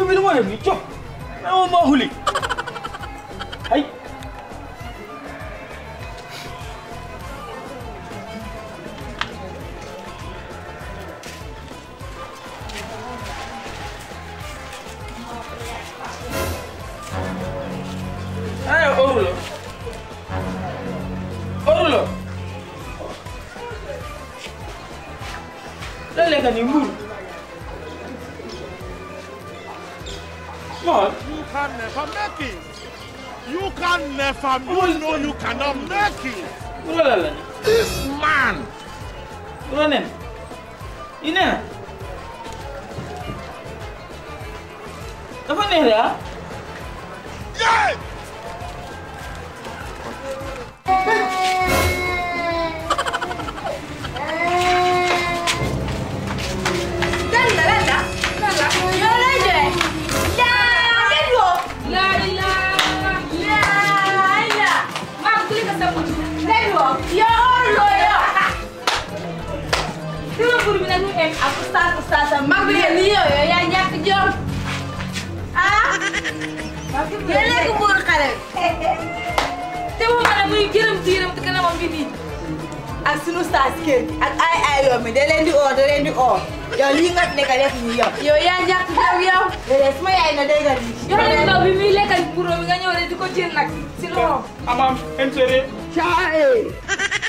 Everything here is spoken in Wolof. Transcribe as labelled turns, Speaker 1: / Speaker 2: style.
Speaker 1: bi lu ma def nii cop mais ma xuli ay Orulo. Dale ka ni mur. What?
Speaker 2: You can never make it. You can never. You know you cannot make it.
Speaker 1: Urala ni.
Speaker 2: This man.
Speaker 1: Uranen. Ina. Apa ni ya?
Speaker 2: Yeah.
Speaker 3: Aku start mag bi ni yo ya ñak jom ah ya lek mbur xale te mo ma muy gërem diiram te kanam bi ni ak sunu stars kër ak ay yo mi da leen di o yow li nga nekk def ni yow ya ñak jom yow sama yaay na day gari yow leen ndaw bi mi lekkal mburo mi nga ñëw rek diko jël nak ci lo
Speaker 1: Amam, entere.
Speaker 3: Ciao.